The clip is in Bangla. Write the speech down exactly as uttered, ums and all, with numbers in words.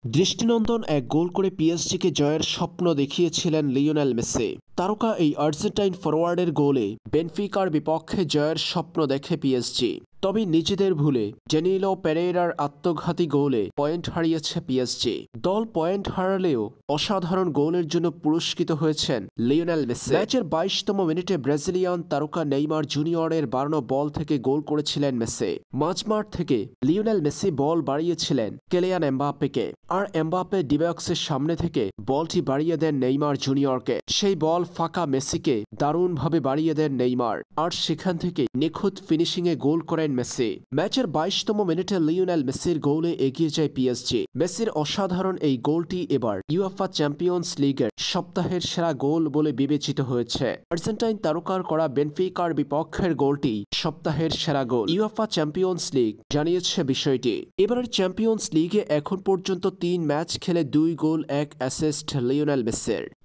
দৃষ্টিনন্দন এক গোল করে পিএসজিকে জয়ের স্বপ্ন দেখিয়েছিলেন লিওনেল মেসি। তারকা এই আর্জেন্টাইন ফরোয়ার্ডের গোলে বেনফিকার বিপক্ষে জয়ের স্বপ্ন দেখে পিএসজি। তবে নিজেদের ভুলে ড্যানিয়েলো পেরেইরার আত্মঘাতী গোলে পয়েন্ট হারিয়েছে পিএসজি। দল পয়েন্ট হারালেও অসাধারণ গোলের জন্য পুরস্কৃত হয়েছেন লিওনেল মেসি। ম্যাচের বাইশতম মিনিটে ব্রাজিলিয়ান তারকা নেইমার জুনিয়রের বাড়ানো বল থেকে গোল করেছিলেন মেসি। মাঝমাঠ থেকে লিওনেল মেসি বল বাড়িয়েছিলেন কিলিয়ান এমবাপ্পেকে, আর এমবাপ্পে ডিবক্সের সামনে থেকে বলটি বাড়িয়ে দেন নেইমার জুনিয়রকে। সেই বল ফাঁকা মেসিকে দারুণভাবে বাড়িয়ে দেন নেইমার, আর সেখান থেকে নিখুঁত ফিনিশিংয়ে গোল করেন মেসি। ম্যাচের বাইশতম মিনিটে লিওনেল মেসির গোলে এগিয়ে যায় পিএসজি। মেসির অসাধারণ এই গোলটি এবার ইউএফা চ্যাম্পিয়ন্স লিগের সপ্তাহের সেরা গোল বলে বিবেচিত হয়েছে। আর্জেন্টাইন তারকার করা বেনফিকার বিপক্ষের গোলটি সপ্তাহের সেরা গোল। ইউএফা চ্যাম্পিয়ন্স লিগ জানিয়েছে বিষয়টি। এবারের চ্যাম্পিয়ন্স লিগে এখন পর্যন্ত তিন ম্যাচ খেলে দুই গোল এক অ্যাসিস্ট লিওনেল মেসির।